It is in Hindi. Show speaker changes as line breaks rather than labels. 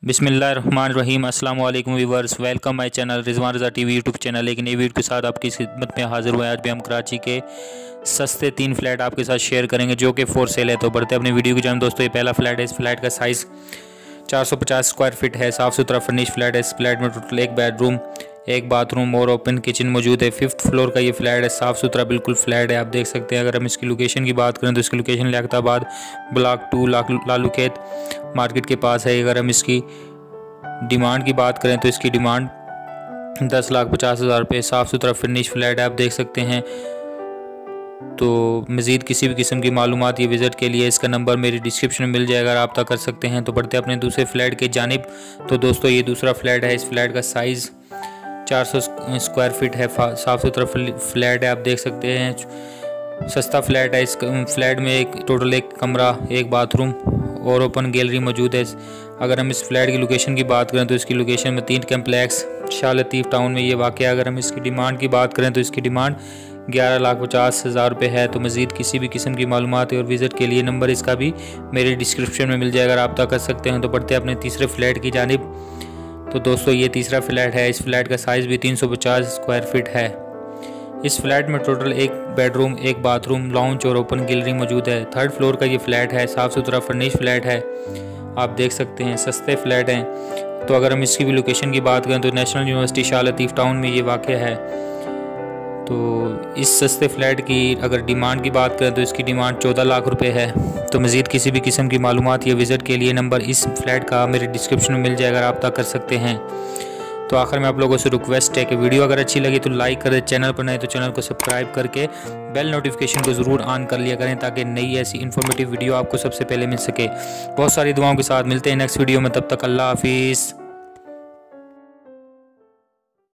बिस्मिल्लाहिर्रहमानिर्रहीम अस्सलाम वालेकुम viewers, welcome my channel Rizwan Raza TV YouTube channel. एक नई वीडियो के साथ आपकी खिदमत में हाजिर हुए। आज भी हम कराची के सस्ते 3 फ्लैट आपके साथ शेयर करेंगे जो कि फॉर सेल है। तो बढ़ते अपनी वीडियो की जान दोस्तों। ये पहला फ्लैट है। इस फ्लैट का साइज़ 450 स्क्वायर फीट है। साफ़ सुथरा फर्निश फ्लैट है। इस फ्लैट में टोटल 1 बेडरूम, 1 बाथरूम और ओपन किचन मौजूद है। 5th फ्लोर का ये फ्लैट है। साफ़ सुथरा बिल्कुल फ्लैट है, आप देख सकते हैं। अगर हम इसकी लोकेशन की बात करें तो इसकी लोकेशन लियाकताबाद ब्लॉक 2 लालू खेत मार्केट के पास है। अगर हम इसकी डिमांड की बात करें तो इसकी डिमांड 10,50,000 रुपये। साफ़ सुथरा फिनिश फ्लैट है, आप देख सकते हैं। तो मज़ीद किसी भी किस्म की मालूमात या विज़िट के लिए इसका नंबर मेरी डिस्क्रिप्शन में मिल जाएगा, रब्ता कर सकते हैं। तो बढ़ते अपने दूसरे फ्लैट की जानिब। तो दोस्तों ये दूसरा फ्लैट है। इस फ्लैट का साइज़ 400 स्क्वायर फीट है। साफ़ सुथरा फ्लैट है, आप देख सकते हैं। सस्ता फ्लैट है। इस फ्लैट में टोटल 1 कमरा, 1 बाथरूम और ओपन गैलरी मौजूद है। अगर हम इस फ्लैट की लोकेशन की बात करें तो इसकी लोकेशन में 3 कम्प्लेक्स शाह लतीफ़ टाउन में ये वाक़ है। अगर हम इसकी डिमांड की बात करें तो इसकी डिमांड 11,50,000 रुपये है। तो मज़ीद किसी भी किस्म की मालूमात और विज़िट के लिए नंबर इसका भी मेरे डिस्क्रिप्शन में मिल जाएगा, रब्ता कर सकते हैं। तो बढ़ते अपने तीसरे फ्लैट की जानिब। तो दोस्तों ये तीसरा फ्लैट है। इस फ्लैट का साइज़ भी 350 स्क्वायर फीट है। इस फ्लैट में टोटल 1 बेडरूम, 1 बाथरूम, लाउंज और ओपन गैलरी मौजूद है। 3rd फ्लोर का ये फ्लैट है। साफ़ सुथरा फर्निश फ्लैट है, आप देख सकते हैं। सस्ते फ्लैट हैं। तो अगर हम इसकी भी लोकेशन की बात करें तो national university Shah Latif town में ये वाक़ है। तो इस सस्ते फ्लैट की अगर डिमांड की बात करें तो इसकी डिमांड 14 लाख रुपए है। तो मज़ीद किसी भी किस्म की मालूमात या विज़िट के लिए नंबर इस फ्लैट का मेरे डिस्क्रिप्शन में मिल जाएगा, रब्ता कर सकते हैं। तो आखिर में आप लोगों से रिक्वेस्ट है कि वीडियो अगर अच्छी लगी तो लाइक करें, चैनल पर नए तो चैनल को सब्सक्राइब करके बेल नोटिफिकेशन को ज़रूर ऑन कर लिया करें ताकि नई ऐसी इन्फॉर्मेटिव वीडियो आपको सबसे पहले मिल सके। बहुत सारी दुआओं के साथ मिलते हैं नेक्स्ट वीडियो में। तब तक अल्लाह हाफिज़।